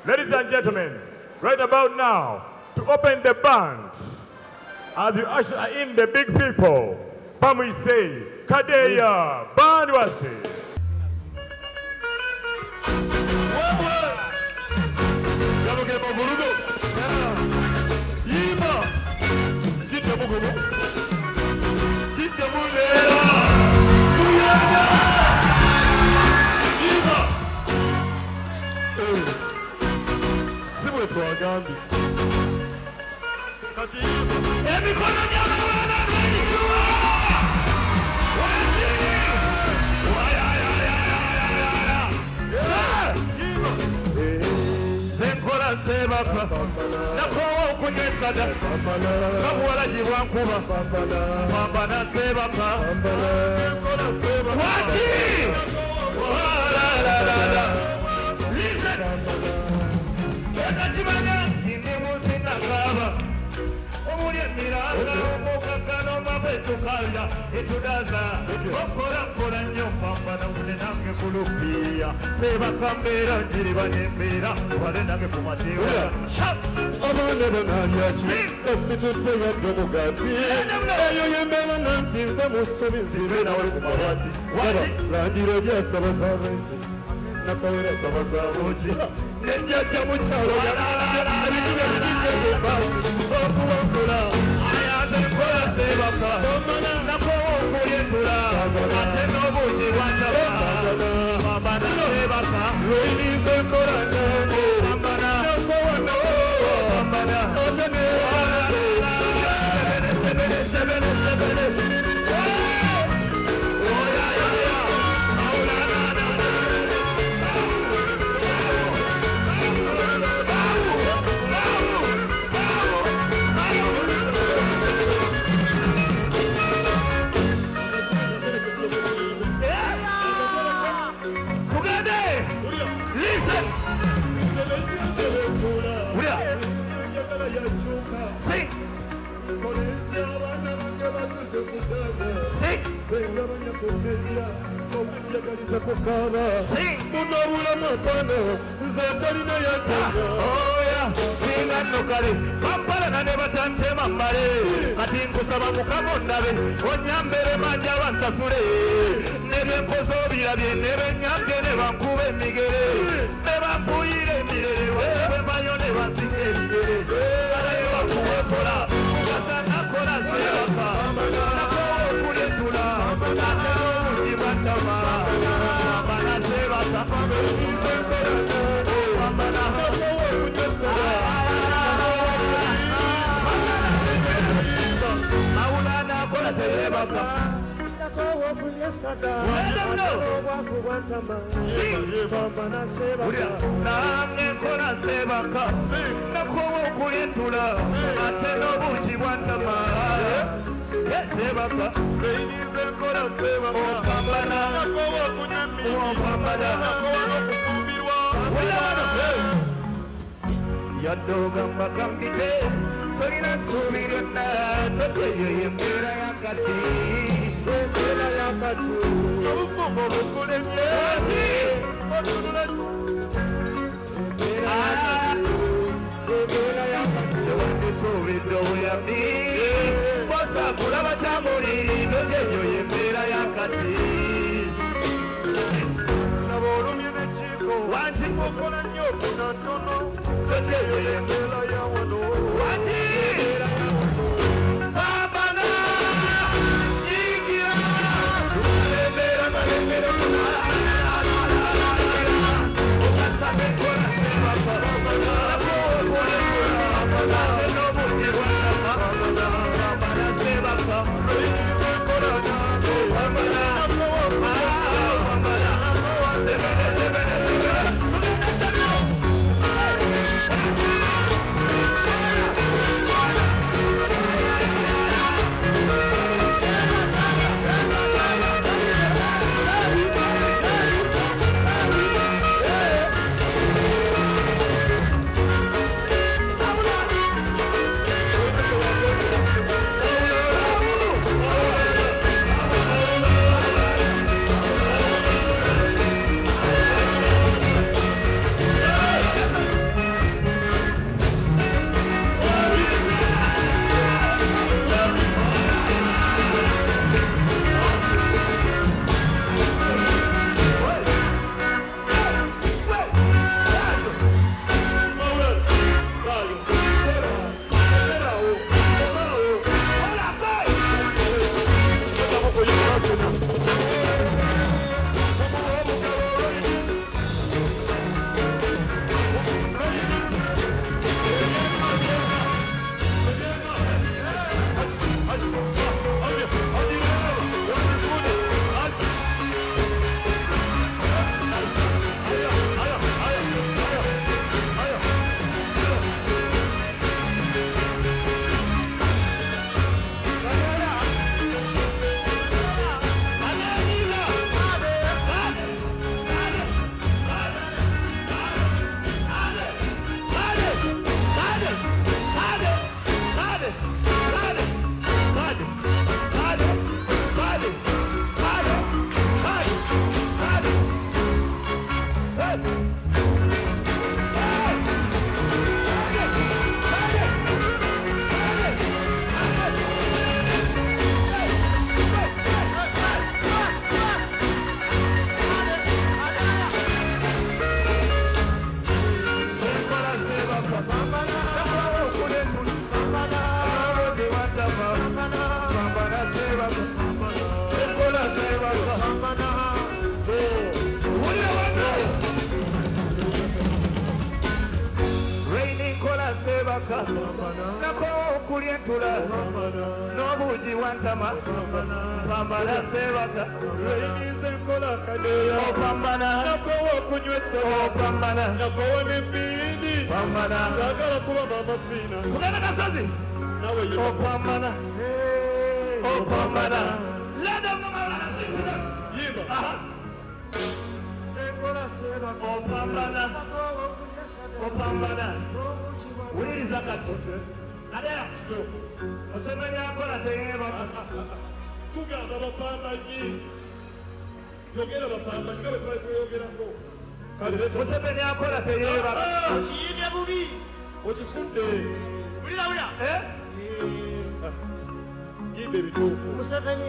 Ladies and gentlemen, right about now, to open the band, as we usher in the big people, we say, Kadeya Bandwasi. teyebaka nako okulya entula n'obuugi wantama pambana sebaka lweyiniza enkola kadeya opambana nako okunywesa opambana nako wonembindi pambana sagala kuba mama fina kugenda kasozi nawe opambana opambana lada mama wala sifuna yimba senkola sebaka opambana opambana uliriza kati adera kitofu Museveni akola teyebaka tugamba bapambanyi yogera bapambanyi nga bwe twali tweyogerako Museveni akola teyebaka okiyimye bubi okifudde wulira yimba ebituufu Museveni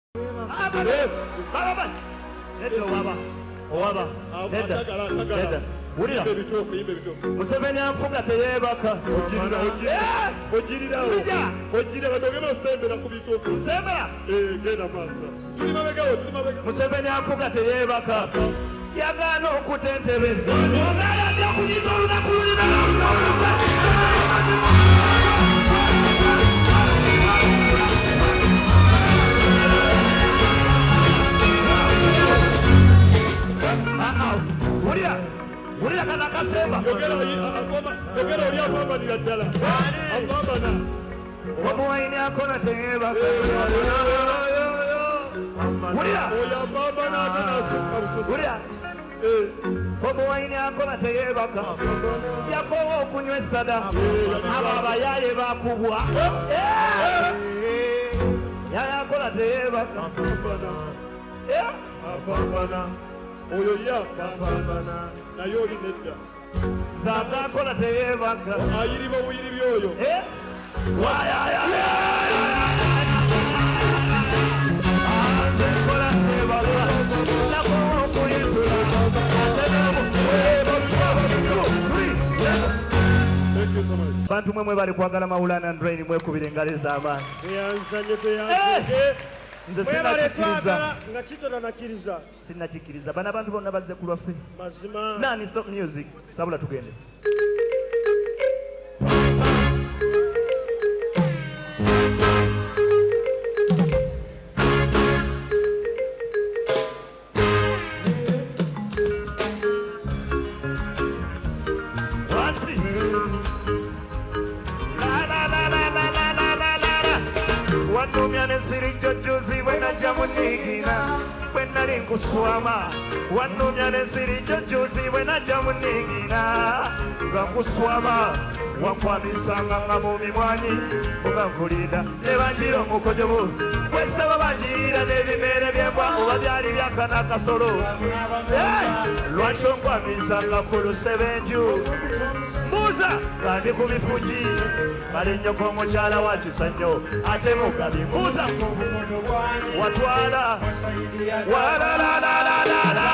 nedda owaba nedda wulira Museveni anfuga teyebaka ogirira batogenda osembera ku bituufu nsembera genda maaso tuli mabegawo Museveni anfuga teyebaka yagaana okuta entebe ogaalaja okuyita olunaku lulina wulira kana kasemba yogera oli apambanira ddala apambana omuwaini akona teyebaka wulira oyo apambana ate nasukka busozi wulira omuwaini akona teyebaka yakowa okunywa essada abo abayaye bakubwa yaya akola teyebaka apambana oyo ye apambana naye oli nedda zaaka akola teyebaka ayiriba obuyiribi oyo nzekola sebaka nakokulitula bantu mwemwe bali kwagala mawulana ndraini mwekubira engalo ez'amaanyi nze sinakikiriza bana abantu bonna bazze ku lwaffe nani stop music sabula tugende Jojuzi wena jamunigina wena linkuswama wanumya nesiri jojuzi wena jamunigina ngakuswama wakwamisanga nga mumimwanyi ugankulida nebanjira omukojobu wesaba banjira nebimere byembwa oba byali byakana kasolo lwaki onkwamisanga ku lusebenju mbuuza kandi ku bifuji kale nnyoko omukyala wakisa nnyo ate mugabi mbuuza watwala walalalalala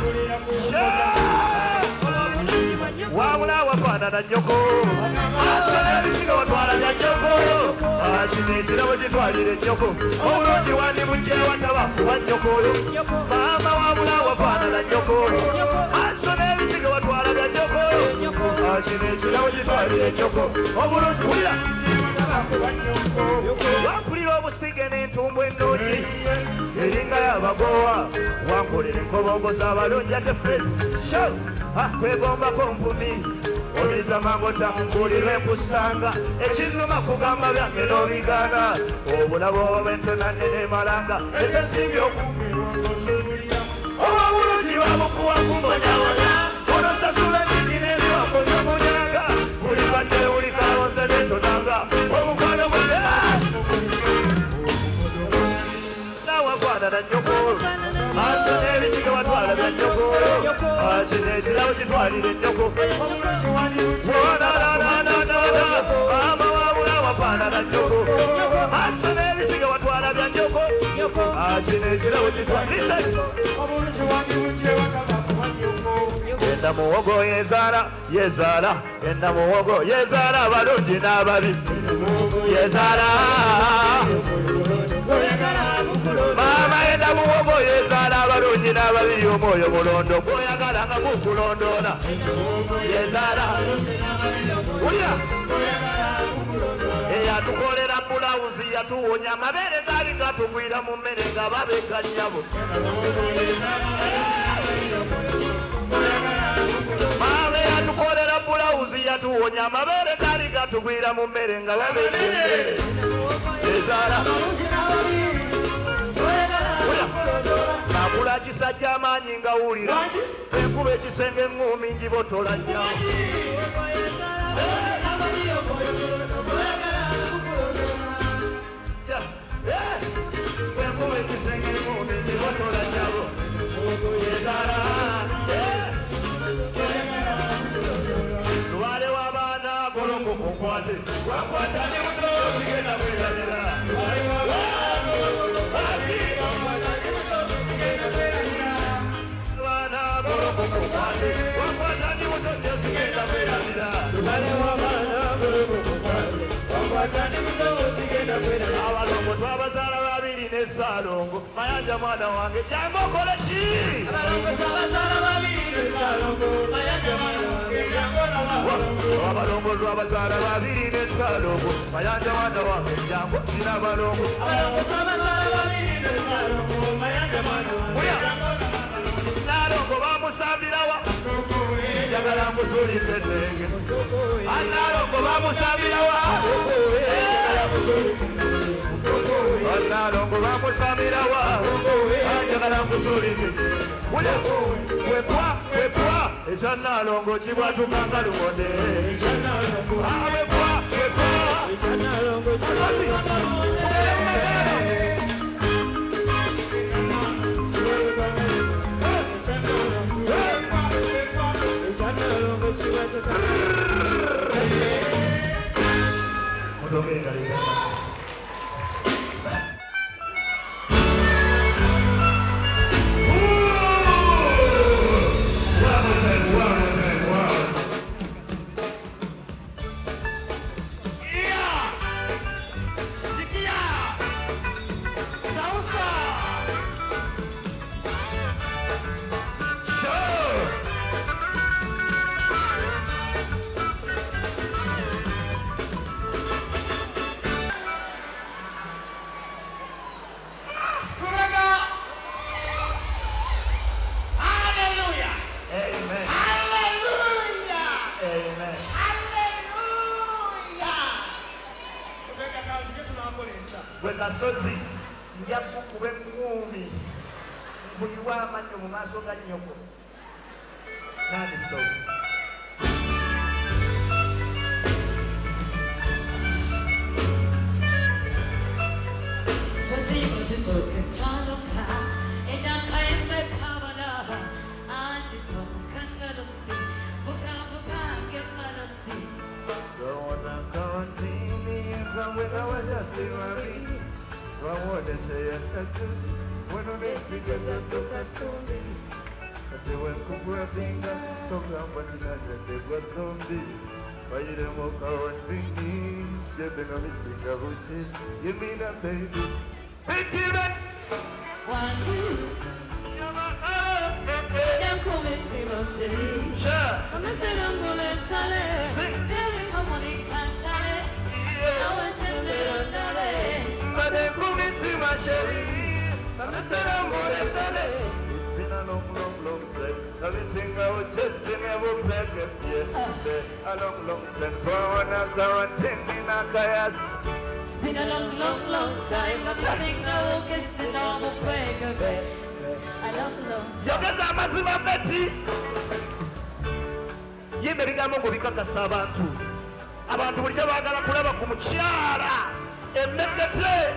wabula wafaanana nnyoko asala ebisiga watwala bya nnyoko kino ekirabo kitwalire nnyoko obulungi wandi mujewataba wa nnyoko oyo maama wabula wafaanana nnyoko asala ebisiga watwala bya nnyoko kino ekirabo kitwalire nnyoko obulungi wulira wankulira obusige n'entumbu ennungi eringa y'abagowa wankolera enkobongo z'abalungi ate fesi kwegombako mpumi omiza mango tamukulirwe nkusanga ekinnuma kugamba byange n'obigaana obulabo obw'entona nene malanga ezesinga oba bulungi babukuwa kumbonyabonya onosasula nyingi n'ebiwako n'omunyanga buli badde buli kalonze n'entonanga omukwano gwe nawafaanana nnyoko maaso n'ebisiga watwala bya nnyoko kino ekirabo kitwalire nnyoko maama wabula wafaanana nnyoko maaso n'ebisiga watwala bya nnyoko kino ekirabo kitwalire enda muwogo yezaala enda muwogo yezaala abalungi n'ababi yezaala maama enda muwogo yezaala abalungi Abanyina babiri omwoyo mulondo gw'oyagala nga gukulondoola yezaala ulya eyatukolera bulawuzi yatuwonya amabeere gaali gatugwira mu mmere nga babeka nnyabo maama eyatukolera bulawuzi yatuwonya amabeere gaali gatugwira mu mmere nga babeka emmere yezaala nakula kisajja amaanyi nga wulira enkuba ekisenge eŋŋuumi njibotola nnyo enkuba ekisenge eŋŋuumi njibotola nnyabo yezaala lwale w'abaana golokoka okwate wakwata ne muto sigenda kwerabira abalongo twabazaala babiri ne Ssaalongo Mayanja mwana wange jangu okole ki abalongo twabazaala babiri ne Ssaalongo Mayanja mwana wange jangu sina balongo Nalongo bamusambirawa njagala musuulize ennenge Nalongo bamusambirawa Nalongo bamusambirawa njagala musuulize wepwa ekya Nalongo kibwatuka nga lumonde wepwa Gasozi nja kukuba eŋŋuumi nkuyiwa amannyo mu maaso ga nnyoko nani stop Bueno, me sigues dando canciones. Te voy a comprar pinga, toca patinada de guasombi. Baile moca wandini, ya tengo mis cingabuches. You mean that baby? Hey, Timon! 1, 2, 3. Don't come and see my city. Sure. I'm a set on bullet tally. Come on, you can't tell it. I was in there on the way. But they come and see my sherry. I'm a set on bullet tally. It's been a long time. Every single chest in every black and a long time. Corona quarantine in a kayas. It's been a long time. I've been singing the whole kiss and all the break of it. A long time. Yogeza amazima Betty. Yembe bigambo ngo bikakasa abantu. Abantu buli baagala kulaba ku mukyala. Emmekete.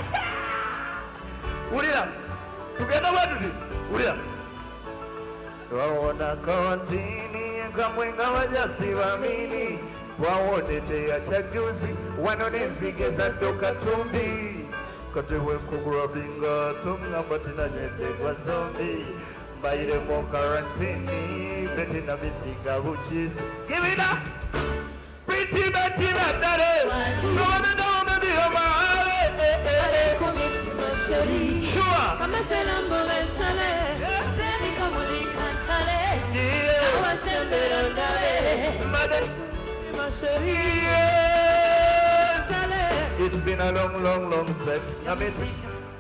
Ulira. Tugenda bwetuti. Ulira. Twaona kontini kamwe nga wajasibamini. Twawoteteya kyajuzi wano n'enzige zadduka tumbi. Kati wekugulabinga tungamba tinanyetegwa zombi. Mbaire mu karantini betina bisiga buchizi. Give it up! Pretty Betty Badare! No one know maybe you're my Come and see my city. Sure! I'm a set on bullet tally. It's been a long, long, long time. I miss it.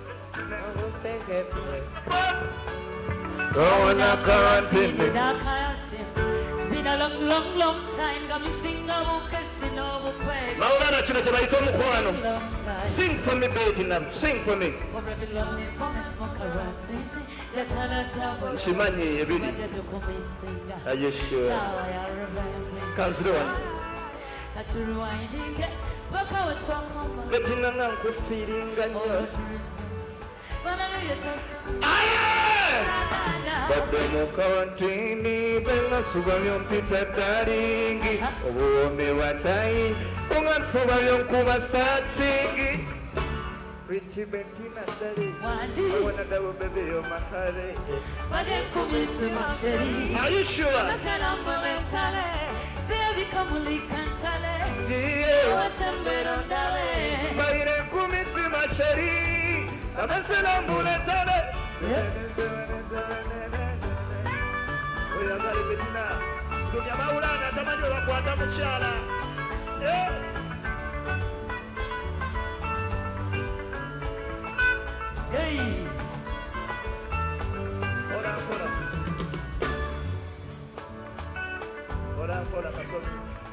Going up quarantine. It's been a long, long, long time. Got me sing a kissing over prayer. Maulana china itomu kwano. Long time. Sing for me, baby, now. Sing for me. For every lonely moment for quarantine. The Canada. Shimani, everything. Are you sure? Consider one. That's rewinding. Look how it's welcome. Let him know I'm feeling. Bademu quarantine benga subamyo mpita taringi obuome watai unga subamyo nkuba satsingi Pretty Bettina Daddy I wanna double baby you're my honey Are you sure? Baby come likantale Baire kumisi mashari Amesela muletale Oya ngale Bettina Kumya maulana tamanyo wakwata mchala Hey Ora kasoki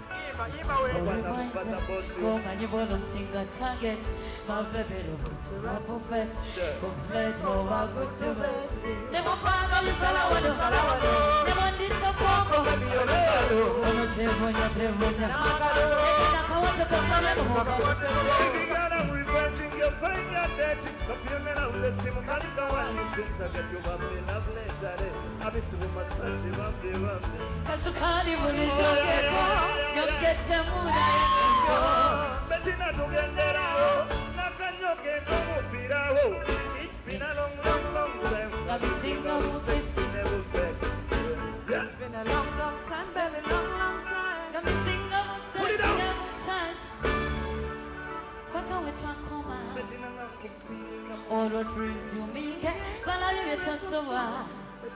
you wouldn't sing a target, my baby, to a buffet, complete all I could do it. Never bang on the salad, never disappoint, baby, you're not telling you, I want to pass on I'm revenging your pain, your debt. The funeral of the Simon one since I get you up in a blade. I miss the woman's touch you up there. Kasukali will get Jamuna. Bettina to Gendera, Nakanyoke, no Pirao. It's been a long, long, long time. Let me sing of this. It's been a long, long time, baby, long, long time. Let me sing of this. Kaka wetu koma. Oro trizumike, bala yeta sowa.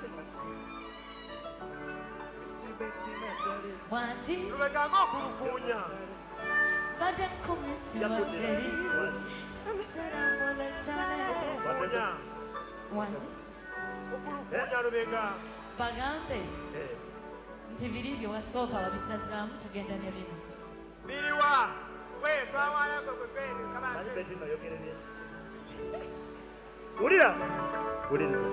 Wanzi. Tumegango kurukunya. Baden kumisi waseri. Amsara mole tane. Wanzi. Kurukunya rubega. Bagande. Ntibiri byo wasoka wabisazamu tugenda ne bino. Biriwa. We twawaya ko kwene kabande. Bettina yogerere. Ulira. Uliriza.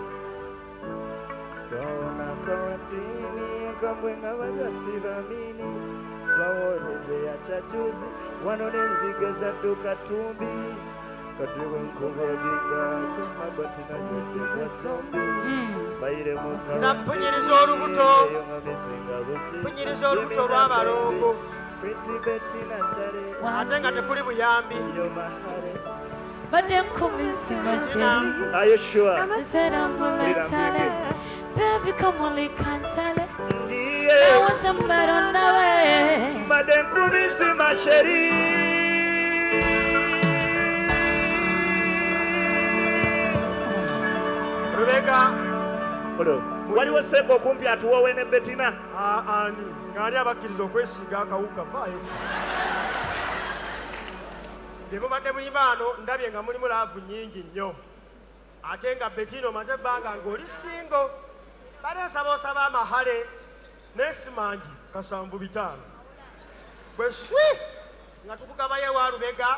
Kaona quarantine kambwenga bajasiba mini bawoneje ya chachuzi wanonenzigeza duka tumbi katiwe nkugodinga tumabati na yote wasombi baire muka napunyiriza olubuto punyiriza olubuto lw'abalongo Pretty Bettina Daddy ate nga tekuli buyambi yo mahare Baden kumisi waseri. Are you sure? Amsara mole tane. Baby, come on, you can't tell it. Yeah. I want somebody on the way. Madame Kumisi, ma chérie. Rebecca. Hello. Wali waseko kumpi atuwa ne Bettina? Ani. Ngani abakiriza okwesiga akawuka faayo. Bwe mubadde muyimbaano ndabye nga mulimu laavu nnyingi nnyo. Ate nga Bettina omaze ebbanga ng'oli singo. Baleesaba osaba amahale n'esimangi kasanvu bitaano. Bwe swi nga tukugabayo ewa Lubega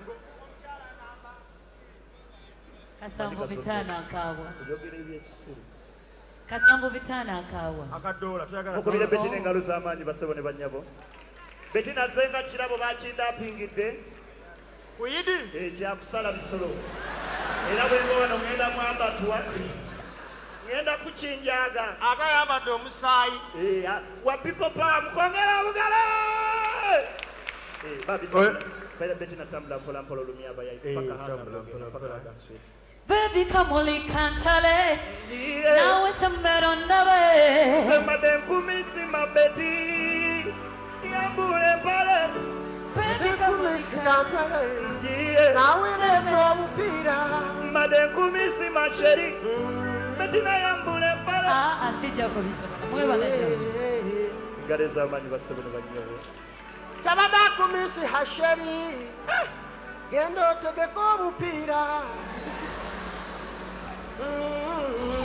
Kasanvu bitana akawa. Kujogera ebyekisiru. Kasanvu bitana akawa. akadoola tuyagala Okubira Bettina engalo z'amaanyi basebo ne bannyabo. Bettina zenga kirabo bakindapingidde. Kuyidi Kyakusala bisolo. Era bwenga wano ngenda mwambatuwa. Ngenda kukinjaga. ate ayambadde omusaayi. Wa people power mukongera olugalo. Babi Bettina tambula mpola mpola olumya abayayi paka hanga. Baby, come on, you can't tell it. Now it's somebody on the way. Somebody kumisi mabeti. Yambule pale. Baby, come on, you can't tell it. Nawe leto omupira. Madame kumisi masheri. Bettina yambule pale. Asija kubisoma. Mweba leto. engalo ez'amaanyi bassebo ne bannyobo kyabadde akumisi hasheri genda otegeka obupiira